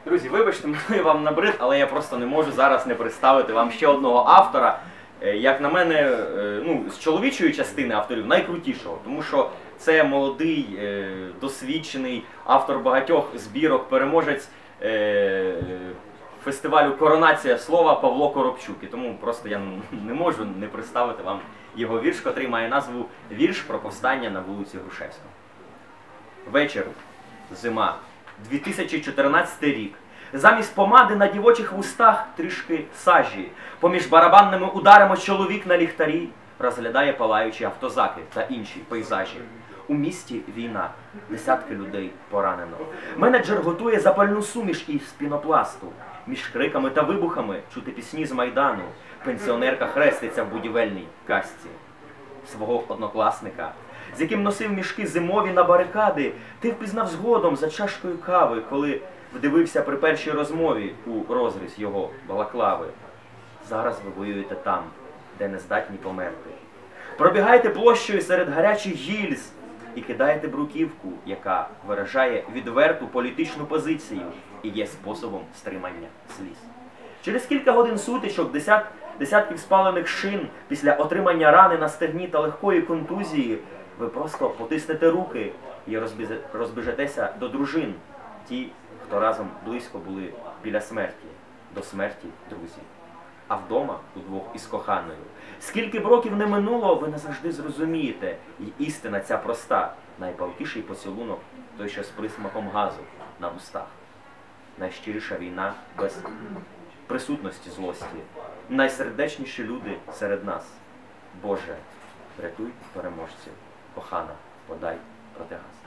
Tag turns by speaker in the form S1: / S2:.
S1: Друзі, вибачте, я вам набрид, але я просто не можу зараз не представити вам ще одного автора, як на мене, ну, з чоловічої частини авторів найкрутішого, тому що це молодий, досвідчений автор багатьох збірок, переможець фестивалю «Коронація слова» Павло Коробчук. І тому просто я не можу не представити вам його вірш, котрий має назву «Вірш про повстання на вулиці Грушевського». Вечір, зима, 2014 рік. Замість помади на дівочих вустах трішки сажі. Поміж барабанними ударами чоловік на ліхтарі розглядає палаючі автозаки та інші пейзажі. У місті війна, десятки людей поранено. Менеджер готує запальну суміш із пінопласту. Між криками та вибухами чути пісні з Майдану. Пенсіонерка хреститься в будівельній касці. Свого однокласника, з яким носив мішки зимові на барикади, ти впізнав згодом за чашкою кави, коли вдивився при першій розмові у розріз його балаклави. Зараз ви воюєте там, де не здатні померти. Пробігаєте площею серед гарячих гільз і кидаєте бруківку, яка виражає відверту політичну позицію і є способом стримання сліз. Через кілька годин сутичок, десятків спалених шин, після отримання рани на стегні та легкої контузії, ви просто потиснете руки і розбіжетеся до дружин, ті, хто разом близько були біля смерті, до смерті друзів. А вдома, удвох із коханою, скільки б років не минуло, ви назавжди зрозумієте, і істина ця проста, найпалкіший поцілунок, той, що з присмаком газу на устах. Найщиріша війна без присутності злості, найсердечніші люди серед нас. Боже, врятуй переможців, кохана, подай протигаз.